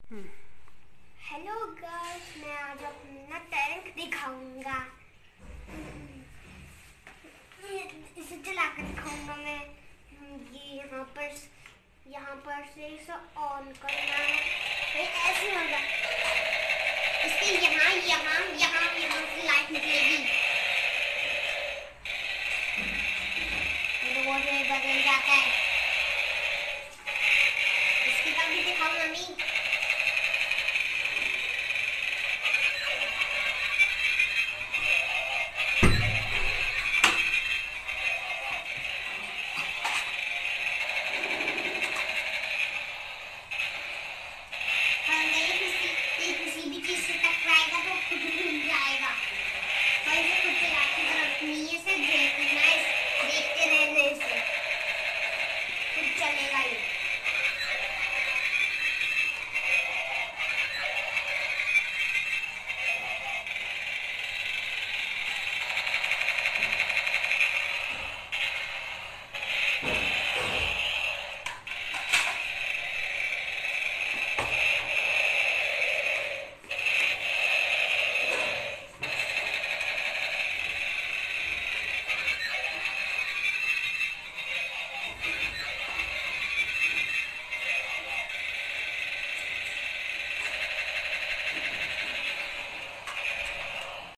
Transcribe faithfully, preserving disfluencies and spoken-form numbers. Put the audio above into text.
Hello girls, मैं आज अपना टैंक दिखाऊंगा। इसे चलाकर दिखाऊंगा मैं। ये यहाँ पर यहाँ पर से इसे ऑन करना है, तो ऐसे होगा। इसके यहाँ यहाँ यहाँ यहाँ से लाइट निकलेगी, रोड में बदल जाता है। इसके बाद भी दिखाऊंगा नहीं।